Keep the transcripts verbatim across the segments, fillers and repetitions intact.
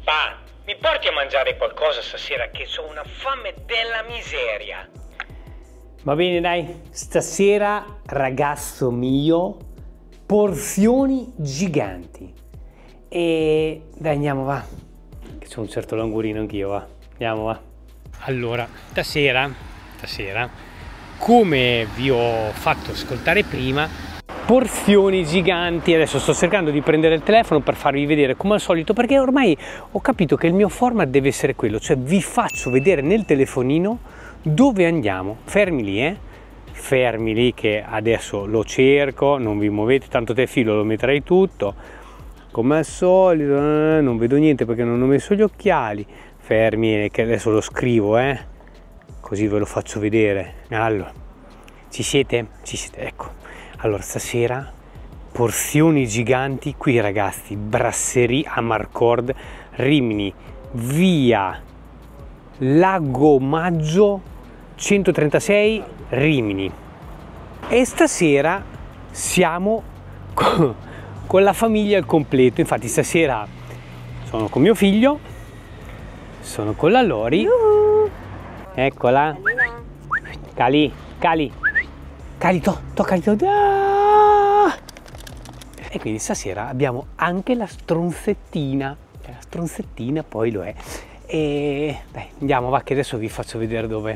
Pa, mi porti a mangiare qualcosa stasera che ho una fame della miseria. Va bene, dai. Stasera, ragazzo mio, porzioni giganti. E dai, andiamo, va. Che c'ho un certo languorino anch'io, va. Andiamo, va. Allora, stasera, stasera, come vi ho fatto ascoltare prima, porzioni giganti. Adesso sto cercando di prendere il telefono per farvi vedere come al solito, perché ormai ho capito che il mio format deve essere quello, cioè vi faccio vedere nel telefonino dove andiamo. Fermi lì, eh? Fermi lì che adesso lo cerco, non vi muovete, tanto te filo lo metterai tutto, come al solito, eh, non vedo niente perché non ho messo gli occhiali. Fermi che adesso lo scrivo, eh? Così ve lo faccio vedere. Allora, ci siete? Ci siete, ecco. Allora, stasera porzioni giganti qui, ragazzi. Brasserie Amarcord, Rimini, via Lago Maggio centotrentasei, Rimini. E stasera siamo con la famiglia al completo. Infatti stasera sono con mio figlio, sono con la Lori. Eccola. Cali, Cali. Cali, to, toccali, to. Ah! E quindi stasera abbiamo anche la stronzettina. La stronzettina poi lo è. E dai, andiamo, va, che adesso vi faccio vedere dove.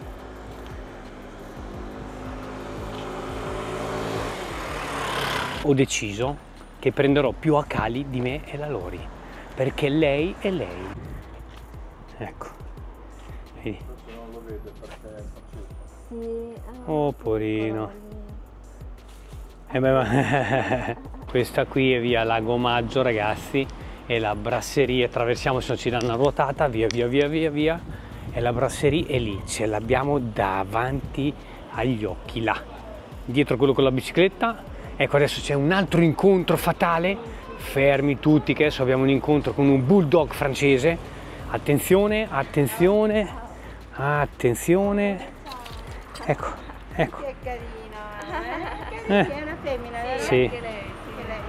Ho deciso che prenderò più a Cali di me e la Lori, perché lei è lei. Ecco. Vedi. Non lo vede perché Sì, oh, porino. Eh beh, ma... Questa qui è via Lago Maggio, ragazzi, e la brasserie, attraversiamo, se no ci danno una ruotata, via via via via via, e la brasserie è lì, ce l'abbiamo davanti agli occhi, là, dietro quello con la bicicletta. Ecco, adesso c'è un altro incontro fatale, fermi tutti che adesso abbiamo un incontro con un bulldog francese. Attenzione, attenzione, attenzione, ecco, ecco. Che carina, eh? Eh. È una femmina, vero? Sì. Anche lei, sì, lei,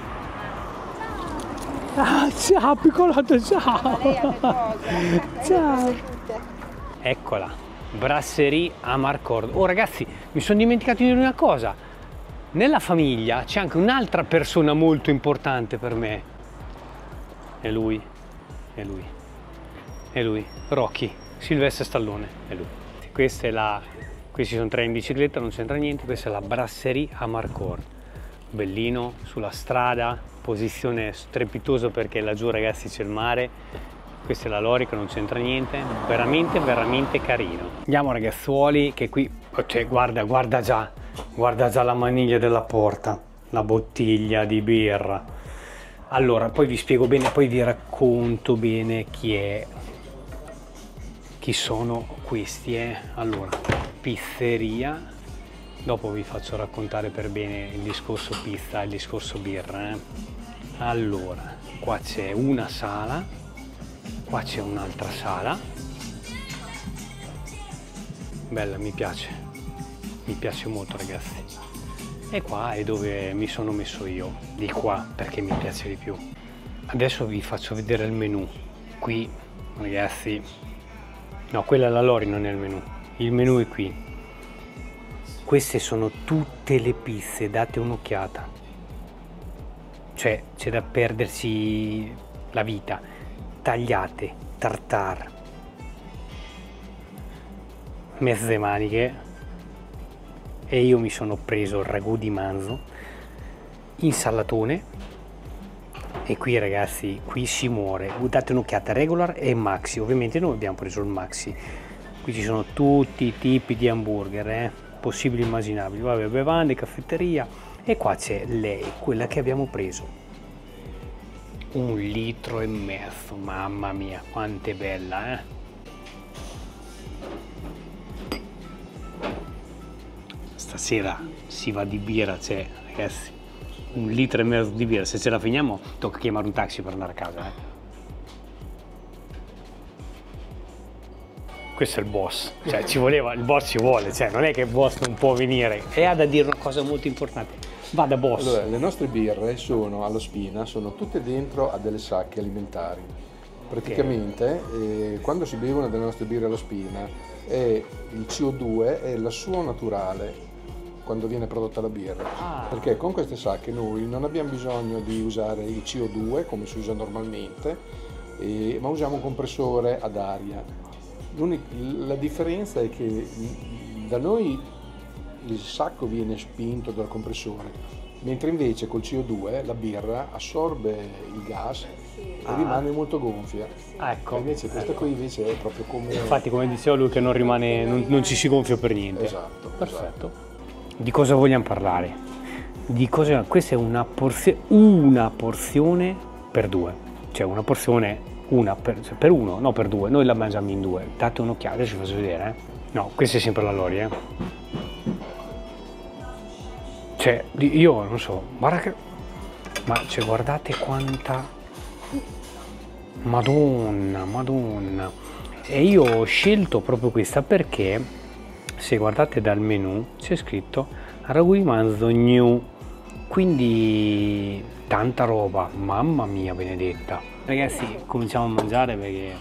sì. Ah, ciao piccolotto, ciao! Lei ha le cose, Ciao! le cose tutte. Eccola, Brasserie Amarcord. Oh ragazzi, mi sono dimenticato di dire una cosa. Nella famiglia c'è anche un'altra persona molto importante per me. È lui, è lui, è lui, Rocky, Sylvester Stallone, è lui. Questa è la, questi sono tre in bicicletta, non c'entra niente, questa è la Brasserie Amarcord. Bellino, sulla strada, posizione strepitosa perché laggiù, ragazzi, c'è il mare. Questa è la Lori che non c'entra niente, veramente veramente carino. Andiamo, ragazzuoli, che qui, cioè, guarda, guarda già, guarda già la maniglia della porta, la bottiglia di birra. Allora, poi vi spiego bene, poi vi racconto bene chi è, chi sono questi, eh. Allora, pizzeria, dopo vi faccio raccontare per bene il discorso pizza e il discorso birra, eh. Allora, qua c'è una sala, qua c'è un'altra sala, bella, mi piace, mi piace molto, ragazzi. E qua è dove mi sono messo io, di qua, perché mi piace di più. Adesso vi faccio vedere il menù. Qui, ragazzi, no, quella è la Lori, non è il menù, il menù è qui. Queste sono tutte le pizze, date un'occhiata, cioè c'è da perdersi la vita. Tagliate, tartare, mezze maniche, e io mi sono preso il ragù di manzo, insalatone, e qui, ragazzi, qui si muore. Date un'occhiata, regular e maxi. Ovviamente noi abbiamo preso il maxi. Qui ci sono tutti i tipi di hamburger, eh, possibili e immaginabili. Vabbè, bevande, caffetteria, e qua c'è lei, quella che abbiamo preso. Un litro e mezzo, mamma mia, quanto è bella, eh? Stasera si va di birra, c'è, ragazzi, un litro e mezzo di birra. Se ce la finiamo tocca chiamare un taxi per andare a casa, eh? Questo è il boss, cioè ci voleva, il boss ci vuole, cioè non è che il boss non può venire, e ha da dire una cosa molto importante. Vada, boss. Allora, le nostre birre sono allo Spina, sono tutte dentro a delle sacche alimentari. praticamente eh, quando si bevono delle nostre birre alla spina è, il C O due è il suo naturale quando viene prodotta la birra, Ah. perché con queste sacche noi non abbiamo bisogno di usare il C O due come si usa normalmente, eh, ma usiamo un compressore ad aria. La differenza è che da noi il sacco viene spinto dal compressore, mentre invece col C O due la birra assorbe il gas e Ah. rimane molto gonfia. Ecco. E invece questa qui invece è proprio come... Infatti, come diceva lui, che non rimane, non, non ci si gonfia per niente. Esatto. Perfetto. Di cosa vogliamo parlare? Di cosa... Questa è una, porzio... una porzione per due. Cioè una porzione, una per... Cioè, per uno, no per due. Noi la mangiamo in due. Date un'occhiata, adesso vi faccio vedere. Eh? No, questa è sempre la Lori, eh. Cioè, io non so, guarda che... Ma cioè, guardate quanta... Madonna, madonna. E io ho scelto proprio questa perché, se guardate dal menu, c'è scritto ragù manzo new. Quindi tanta roba, mamma mia benedetta. Ragazzi, cominciamo a mangiare perché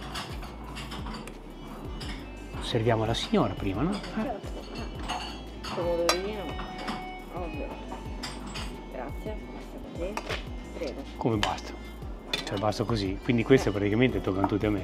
serviamo la signora prima, no? Eh. Pomodorino, ovvio. Grazie, basta così. Prego. Come basta? Cioè basta così, quindi queste praticamente toccano tutte a me.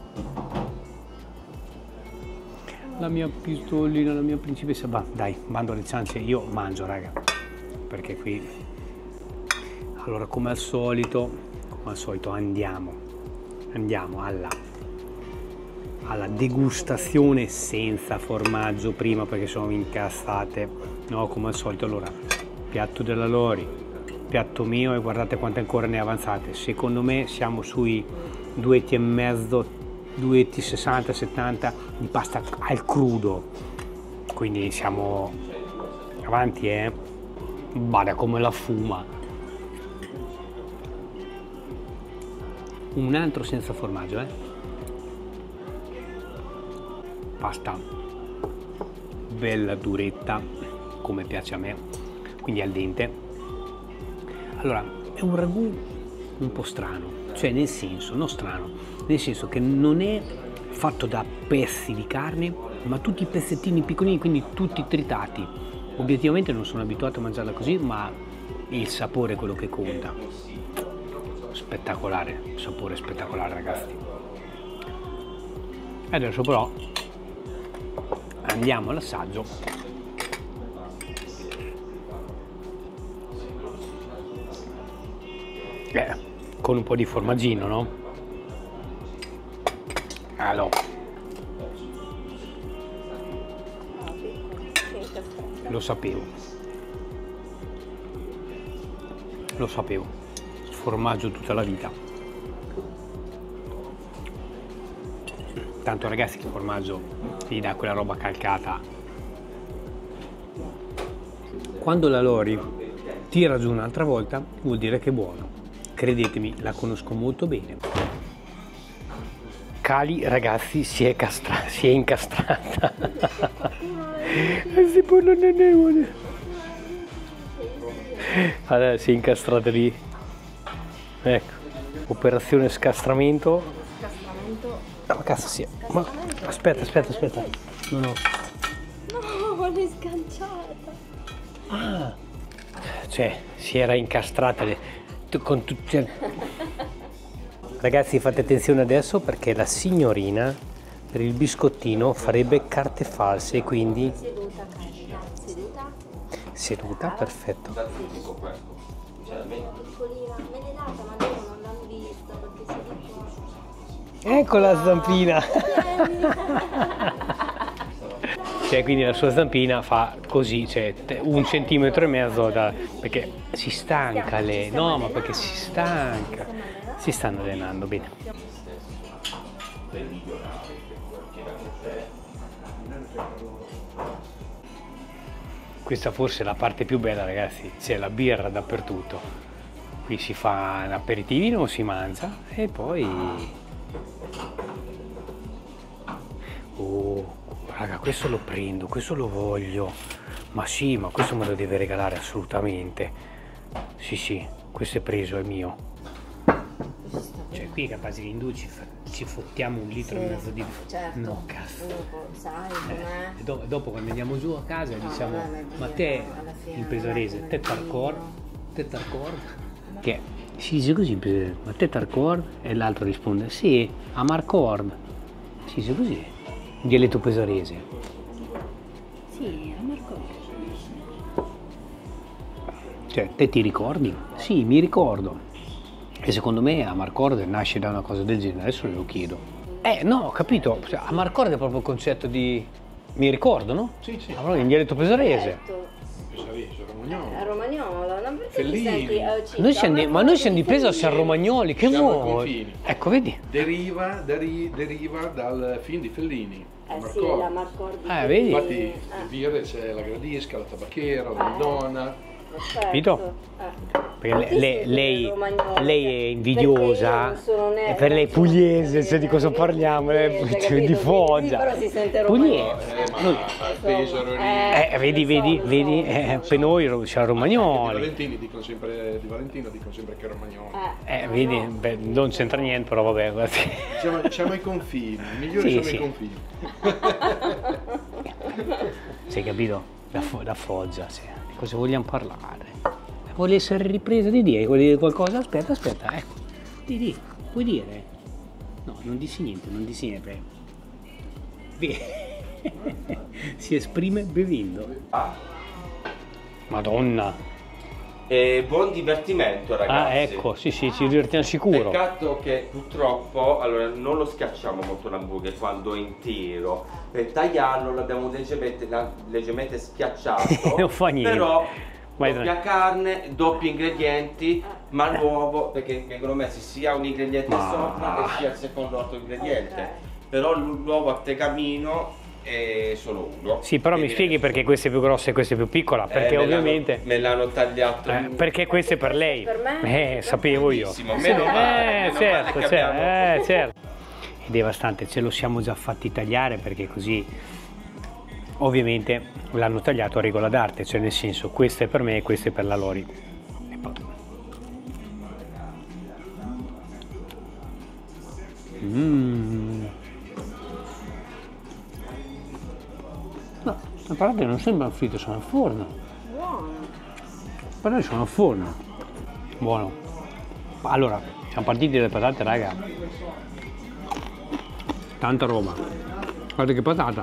La mia pistolina, la mia principessa, va, dai, bando alle ciance, io mangio raga, perché qui, allora come al solito, come al solito andiamo, andiamo alla, alla degustazione senza formaggio prima perché sono incassate, no come al solito. Allora, piatto della Lori, piatto mio, e guardate quante ancora ne avanzate. Secondo me siamo sui due etti e mezzo, due etti sessanta settanta di pasta al crudo, quindi siamo avanti, eh. Bada come la fuma. Un altro senza formaggio, eh. Pasta bella duretta come piace a me, quindi al dente. Allora, è un ragù un po' strano, cioè nel senso, non strano, nel senso che non è fatto da pezzi di carne, ma tutti pezzettini piccolini, quindi tutti tritati. Obiettivamente non sono abituato a mangiarla così, ma il sapore è quello che conta. Spettacolare, sapore spettacolare ragazzi. Adesso però andiamo all'assaggio. Eh, con un po' di formaggino, no? Allora. Lo sapevo. Lo sapevo. Formaggio tutta la vita. Tanto ragazzi, il formaggio gli dà quella roba calcata. Quando la Lori tira giù un'altra volta vuol dire che è buono. Credetemi, la conosco molto bene. Cali, ragazzi, si è, castra si è incastrata. Si può non ne vuole. Allora, si è incastrata lì. Ecco, operazione scastramento. Scastramento. No, ma cazzo si è. Ma aspetta, aspetta, aspetta. No, no. No, l'hai sganciata. Ah, cioè, si era incastrata le... con tutti. Ragazzi, fate attenzione adesso perché la signorina per il biscottino farebbe carte false, quindi Seduta, carina. Seduta. seduta, perfetto. Piccolina. Me l'hai data, ma loro non l'hanno vista perché si dice. Ecco la zampina. Cioè, quindi la sua zampina fa così, cioè un centimetro e mezzo da... perché si stanca lei, no, ma perché si stanca, si stanno allenando bene. Questa forse è la parte più bella ragazzi, c'è la birra dappertutto, qui si fa un aperitivino, si mangia e poi... Oh, raga, questo lo prendo, questo lo voglio, ma sì, ma questo me lo deve regalare assolutamente. Sì, sì, questo è preso, è mio. Questo Cioè qui è capace che in due ci, fa- ci fottiamo un litro Sì, e mezzo di... certo. No, cazzo. Uno può- sai com'è? E do- dopo quando andiamo giù a casa No, diciamo, vabbè, ma ma Dio, te, alla fine in non pesarese, è te come t'arcord, Dio. te t'arcord? Che si dice così in pesarese, ma te t'arcord? E l'altro risponde, sì, a Marcord. Si dice così, in dialetto pesarese. Sì, a Marco. Cioè, te ti ricordi? Sì, mi ricordo. E secondo me Amarcord nasce da una cosa del genere, adesso lo chiedo. Eh, no, ho capito. Cioè, Amarcord è proprio il concetto di... mi ricordo, no? Sì, sì. Allora, in dialetto pesarese. Certo. Pesarese, romagnolo. È romagnolo, non perché Fellini. mi senti, eh, città, Noi siamo di- ma noi siamo di Fellini. Pesa, siamo romagnoli, che Siamo ai vuoi? confini. Ecco, vedi? Deriva, deri- deriva dal film di Fellini. Eh sì, Amarcord. la Marcord di Eh, vedi? Infatti Fellini. in Eh, birre c'è la gradisca, la tabacchera, la Eh. donna. perfetto. Capito? Eh. Perché Ma le- chi lei, siete lei- romagnoli? lei è Perché invidiosa, io non sono né- e per lei è non sono pugliese, sai di cosa pugliese, parliamo? Lei è pugliese, di capito? Foggia. Sì, però si sente Pugliese. romagnolo. Eh, ma Noi- a Pesaro lì. Eh, vedi, lo vedi, so, lo vedi, so, eh, lo so. per noi ro- siamo Di romagnoli. Valentini dicono sempre, di Valentino dicono sempre che è romagnolo. Eh, no, vedi, no. beh, non c'entra niente, però vabbè, guarda. Siamo, siamo ai confini, i migliori Sì, sono sì. i confini. Sei capito? Da, Fo- da Foggia, sì. Di cosa vogliamo parlare? Vuole essere ripresa di dire, vuole dire qualcosa? Aspetta, aspetta, ecco. Di, di, puoi dire? No, non dici niente, non dici niente. Be- si esprime bevendo. Ah, Madonna. e buon divertimento, ragazzi. Ah, ecco, sì, sì, ci divertiamo sicuro. Peccato che purtroppo allora, non lo schiacciamo molto l'hamburger quando è intero. Per tagliarlo l'abbiamo leggermente, la- leggermente schiacciato. Non fa niente. Però Vai, doppia dai. carne, doppi ingredienti, ma l'uovo, perché vengono messi sia un ingrediente Ma- sopra e sia il secondo altro ingrediente. Però l- l'uovo a tegamino è solo uno. Sì, però E mi viene spieghi perché questa è più grossa e questa è più piccola? Eh, Perché me l'hanno- ovviamente... me l'hanno tagliato. Eh, perché questo è per lei? Per me? Eh, sapevo io. Benissimo, Sì, meno male, eh, meno certo, male che certo, abbiamo- eh, certo. È devastante, ce lo siamo già fatti tagliare perché così ovviamente l'hanno tagliato a regola d'arte, cioè nel senso questo è per me e questo è per la Lori. E poi... Mm. No, le patate non sembrano fritte, sono al forno. Buono. Però sono al forno. Buono. Allora, siamo partiti dalle patate, raga. Tanta roba. Guarda che patata.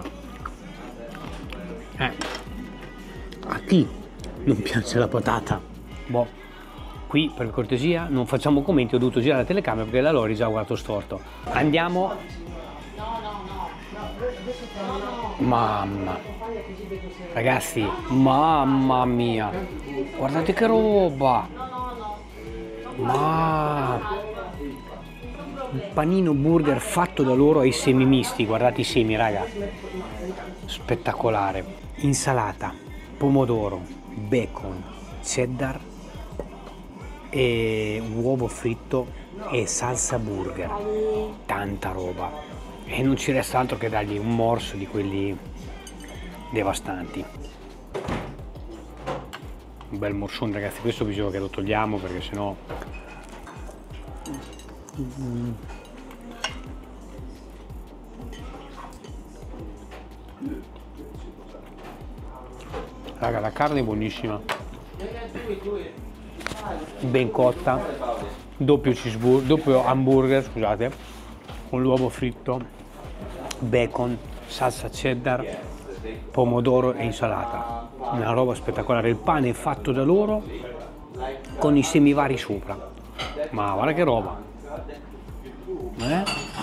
Eh. A chi non piace la patata? Boh. Qui, per cortesia, non facciamo commenti, ho dovuto girare la telecamera perché la Lori già ha guardato storto. Andiamo. Mamma. Ragazzi, mamma mia. Guardate che roba. Ma un panino burger fatto da loro ai semi misti, guardate i semi, raga. Spettacolare. Insalata, pomodoro, bacon, cheddar e uovo fritto e salsa burger. Tanta roba. E non ci resta altro che dargli un morso di quelli devastanti. Un bel morsone, ragazzi, questo bisogna che lo togliamo perché sennò mm. Raga, la carne è buonissima, ben cotta, doppio cheeseburger, doppio hamburger, scusate, con l'uovo fritto, bacon, salsa cheddar, pomodoro e insalata. Una roba spettacolare. Il pane è fatto da loro con i semi vari sopra. Ma guarda che roba. Eh?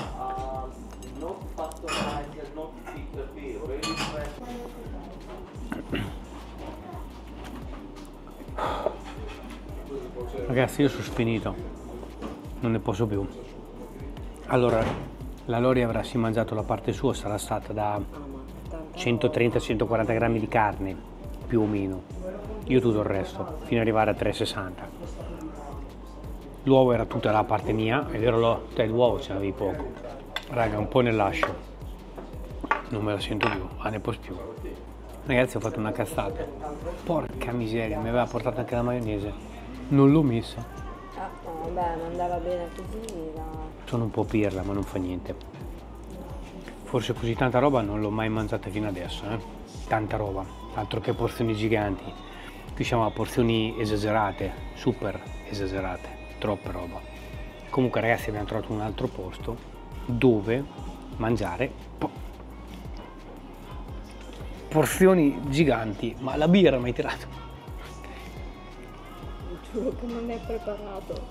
Ragazzi, io sono sfinito, non ne posso più. Allora, la Lori avrà sì mangiato la parte sua, sarà stata da centotrenta centoquaranta grammi di carne, più o meno. Io tutto il resto, fino ad arrivare a trecentosessanta. L'uovo era tutta la parte mia, ed ero lo, te l'uovo ce n'avevi poco. Raga, un po' ne lascio. Non me la sento più, ah, ne posso più. Ragazzi, ho fatto una cazzata. Porca miseria, mi aveva portato anche la maionese. Non l'ho messa. vabbè, ma andava bene così. La... Sono un po' pirla, ma non fa niente. Forse così tanta roba non l'ho mai mangiata fino adesso, eh? Tanta roba, altro che porzioni giganti. Qui siamo a porzioni esagerate, super esagerate, troppa roba. Comunque ragazzi abbiamo trovato un altro posto dove mangiare po porzioni giganti, ma la birra mi hai tirato. Giuro che non è preparato.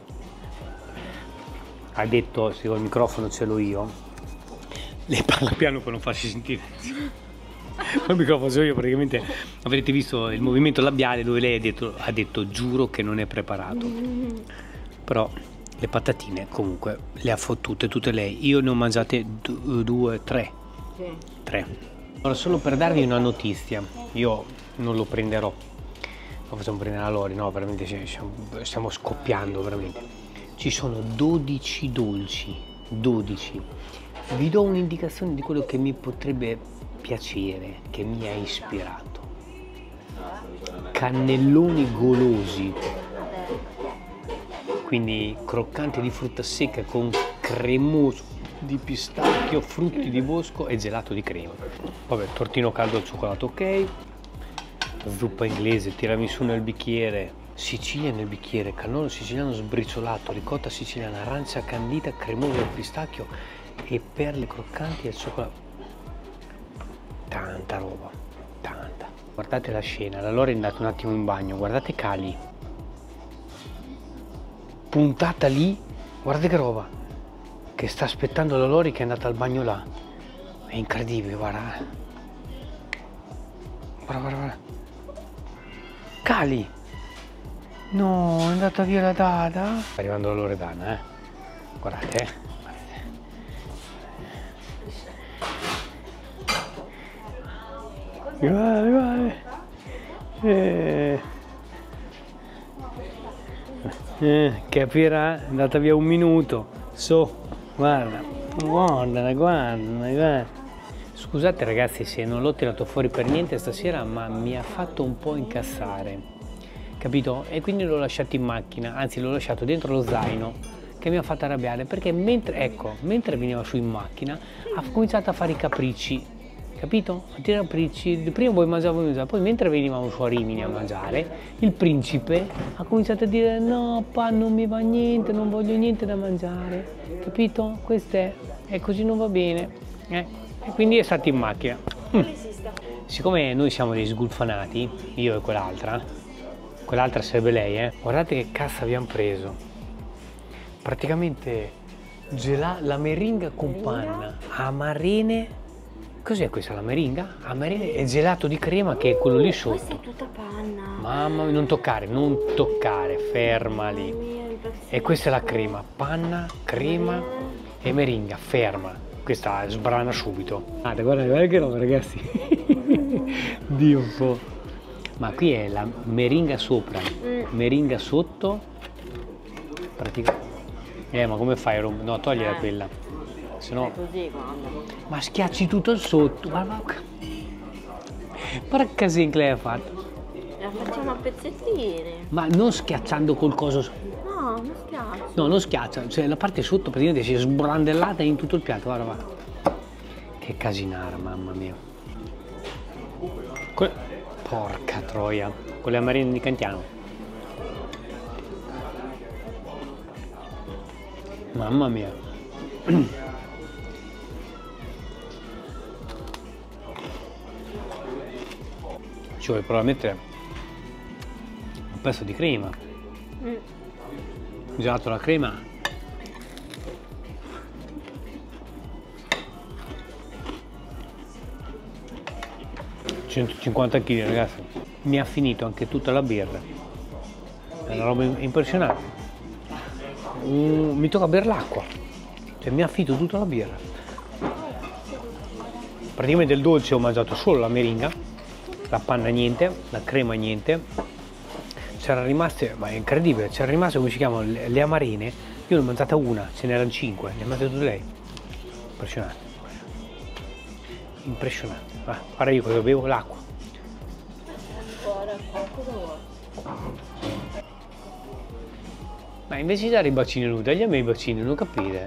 Ha detto, se ho il microfono ce l'ho io, lei parla piano per non farsi sentire. Il microfono ce l'ho io, praticamente avrete visto il movimento labiale dove lei ha detto, ha detto giuro che non è preparato. Però le patatine comunque le ha fottute tutte lei. Io ne ho mangiate due, tre. Sì. Tre. Ora solo per darvi una notizia, io non lo prenderò. Lo facciamo prendere a Lori, no, veramente stiamo scoppiando, veramente. Ci sono dodici dolci, dodici. Vi do un'indicazione di quello che mi potrebbe piacere, che mi ha ispirato. Cannelloni golosi, quindi croccanti di frutta secca con cremoso di pistacchio, frutti di bosco e gelato di crema. Vabbè, tortino caldo al cioccolato, ok. Zuppa inglese, tiramisù nel bicchiere, Sicilia nel bicchiere, cannolo siciliano sbriciolato, ricotta siciliana, arancia candita, cremoso al pistacchio e perle croccanti al cioccolato. Tanta roba, tanta. Guardate la scena, la Lori è andata un attimo in bagno, guardate Cali. Puntata lì, guardate che roba, che sta aspettando la Lori che è andata al bagno là. È incredibile, guarda. Guarda, guarda, guarda. Cali! No, è andata via la data. Sta arrivando la Loredana, eh. Guardate, eh. Guarda, guarda. Eh. Eh, capirà, è andata via un minuto. So, guarda, guarda, guarda, guarda. Scusate ragazzi se non l'ho tirato fuori per niente stasera, ma mi ha fatto un po' incassare, capito? E quindi l'ho lasciato in macchina, anzi l'ho lasciato dentro lo zaino, che mi ha fatto arrabbiare, perché mentre, ecco, mentre veniva su in macchina ha cominciato a fare i capricci, capito? A tirare capricci, prima voi mangiavamo, poi mentre venivamo su a Rimini a mangiare, il principe ha cominciato a dire no pa, non mi va niente, non voglio niente da mangiare, capito? Questo è, e così non va bene, eh? E quindi è stato in macchina. Mm. Siccome noi siamo dei sgulfanati, io e quell'altra, quell'altra sarebbe lei, eh? Guardate che cazzo abbiamo preso. Praticamente gela la meringa con panna, amarene. Cos'è questa, la meringa? Amarene e gelato di crema che è quello lì sotto. Questa è tutta panna. Mamma mia, non toccare, non toccare, ferma lì. E questa è la crema, panna, crema e meringa, ferma. Questa sbrana subito. Ah, guarda, guarda che roba ragazzi. Dio un po'. Ma qui è la meringa sopra, meringa sotto. Praticamente. Eh, ma come fai a rompere? No, togliela quella. Se no. Così, guarda. Ma schiacci tutto il sotto. Guarda, guarda che casino che lei ha fatto. La facciamo a pezzettini. Ma non schiacciando col coso. No, non schiaccia. No, non schiaccia, cioè la parte sotto praticamente si è sbrandellata in tutto il piatto, guarda, guarda. Che casinara, mamma mia. Que Porca troia, con le amarene di Cantiano. Mamma mia. Ci vuole provare a mettere un pezzo di crema. Mm. Gelato la crema. centocinquanta chili ragazzi. Mi ha finito anche tutta la birra. È una roba impressionante. Mm, mi tocca bere l'acqua. Cioè mi ha finito tutta la birra. Praticamente il dolce ho mangiato solo la meringa, la panna niente, la crema niente. C'era rimaste, ma è incredibile, c'era rimasto come si chiamano le, le amarene, io ne ho mangiata una, ce n'erano cinque, le ha mangiate tutte lei. Impressionante. Impressionante. Ah, guarda io cosa bevo, l'acqua. Ma invece di dare i bacini a lui, dagli a me i bacini, non capite?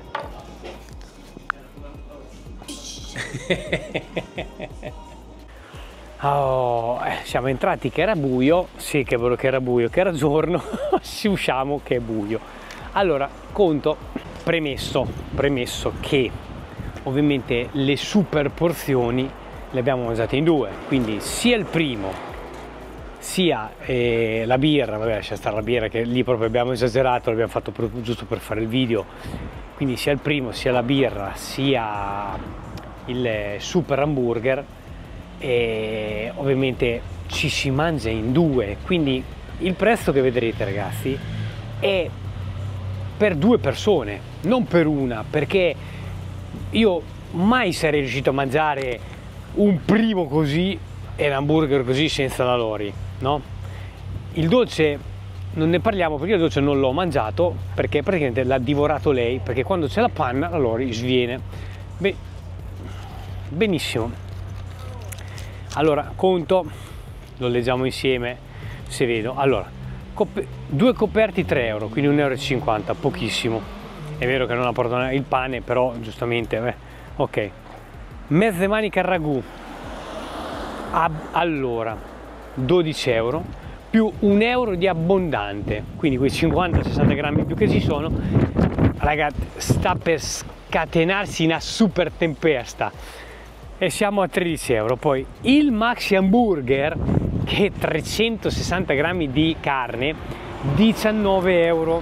Oh, eh, siamo entrati che era buio, sì che è vero che era buio, che era giorno, si usciamo che è buio. Allora, conto, premesso, premesso che ovviamente le super porzioni le abbiamo mangiate in due, quindi sia il primo, sia eh, la birra, vabbè lascia stare la birra che lì proprio abbiamo esagerato, l'abbiamo fatto proprio giusto per fare il video, quindi sia il primo, sia la birra, sia il super hamburger, e ovviamente ci si mangia in due, quindi il prezzo che vedrete ragazzi è per due persone, non per una, perché io mai sarei riuscito a mangiare un primo così e l'hamburger così senza la Lori, no? Il dolce non ne parliamo perché il dolce non l'ho mangiato perché praticamente l'ha divorato lei, perché quando c'è la panna la Lori sviene. Beh, benissimo. Allora, conto, lo leggiamo insieme se vedo. Allora, cop- due coperti tre euro, quindi un euro e cinquanta, pochissimo. È vero che non apporto il pane, però giustamente, beh, ok. Mezze maniche al ragù, ah, allora, dodici euro, più un euro di abbondante, quindi quei cinquanta sessanta grammi più che ci sono, ragazzi, sta per scatenarsi una super tempesta. E siamo a tredici euro. Poi il maxi hamburger, che è trecentosessanta grammi di carne, diciannove euro.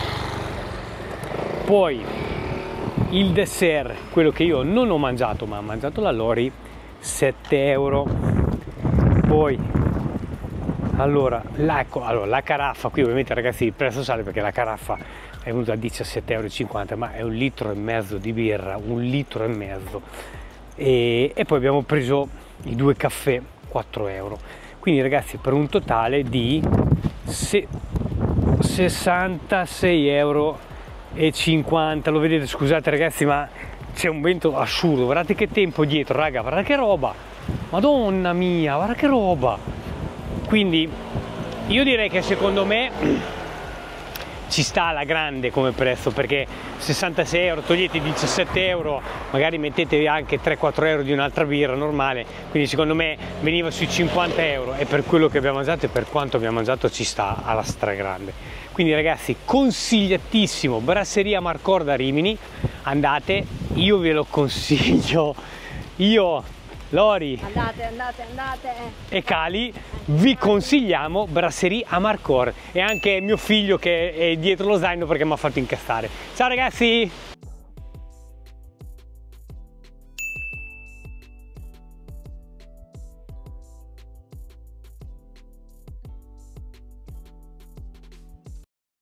Poi il dessert, quello che io non ho mangiato ma ha mangiato la Lori, sette euro. Poi allora la, ecco, allora la caraffa, qui ovviamente ragazzi il prezzo sale perché la caraffa è venuta a diciassette euro e cinquanta, ma è un litro e mezzo di birra, un litro e mezzo. E, e poi abbiamo preso i due caffè, quattro euro, quindi ragazzi per un totale di se, sessantasei euro e cinquanta. Lo vedete, scusate ragazzi, ma c'è un vento assurdo, guardate che tempo dietro, raga, guarda che roba, madonna mia, guarda che roba. Quindi io direi che secondo me ci sta alla grande come prezzo, perché sessantasei euro, togliete diciassette euro, magari mettete anche tre quattro euro di un'altra birra normale, quindi secondo me veniva sui cinquanta euro, e per quello che abbiamo mangiato e per quanto abbiamo mangiato ci sta alla stragrande. Quindi ragazzi, consigliatissimo, Brasseria Marcor da Rimini, andate, io ve lo consiglio, io, Lori, Andate, andate, andate. e Cali vi consigliamo Brasserie Amarcord, e anche mio figlio che è dietro lo zaino perché mi ha fatto incastrare. Ciao ragazzi!